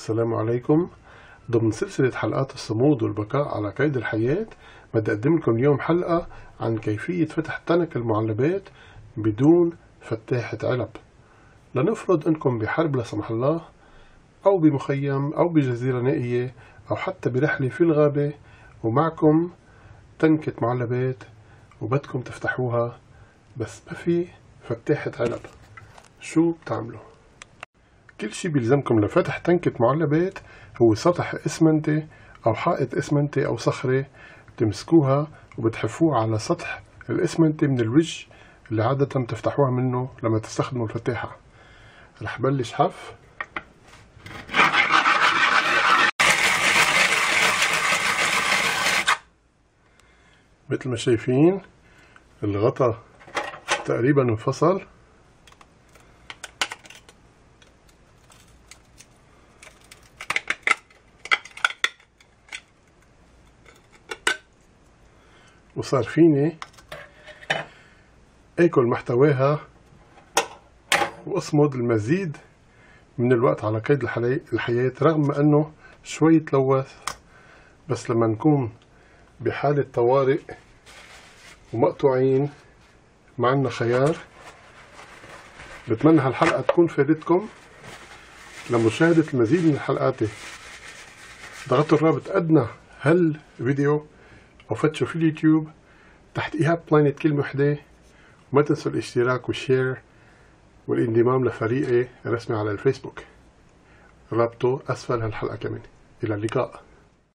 السلام عليكم. ضمن سلسلة حلقات الصمود والبقاء على قيد الحياة بدي أقدم لكم اليوم حلقة عن كيفية فتح تنك المعلبات بدون فتاحة علب. لنفرض أنكم بحرب لا سمح الله، أو بمخيم أو بجزيرة نائية أو حتى برحلة في الغابة، ومعكم تنكة معلبات وبدكم تفتحوها بس ما في فتاحة علب. شو بتعملوا؟ كل شي بيلزمكم لفتح تنكة معلبات هو سطح اسمنتي أو حائط اسمنتي أو صخرة، تمسكوها وبتحفوها على سطح الاسمنتي من الوجه اللي عادة بتفتحوها منه لما تستخدموا الفتاحة. رح بلش حف. مثل ما شايفين الغطا تقريبا انفصل، وصار فيني اكل محتواها واصمد المزيد من الوقت على قيد الحياة، رغم انه شوي تلوث. بس لما نكون بحالة طوارئ ومقطوعين ما عنا خيار. بتمنى هالحلقة تكون فادتكم. لمشاهدة المزيد من حلقاتي ضغطوا الرابط أدنى هالفيديو أو فتشوا في اليوتيوب تحت إيهاب بلانيت كلمة وحدة، وما تنسوا الاشتراك والشير والانضمام لفريقي الرسمي على الفيسبوك، رابطه أسفل هالحلقة كمان. إلى اللقاء.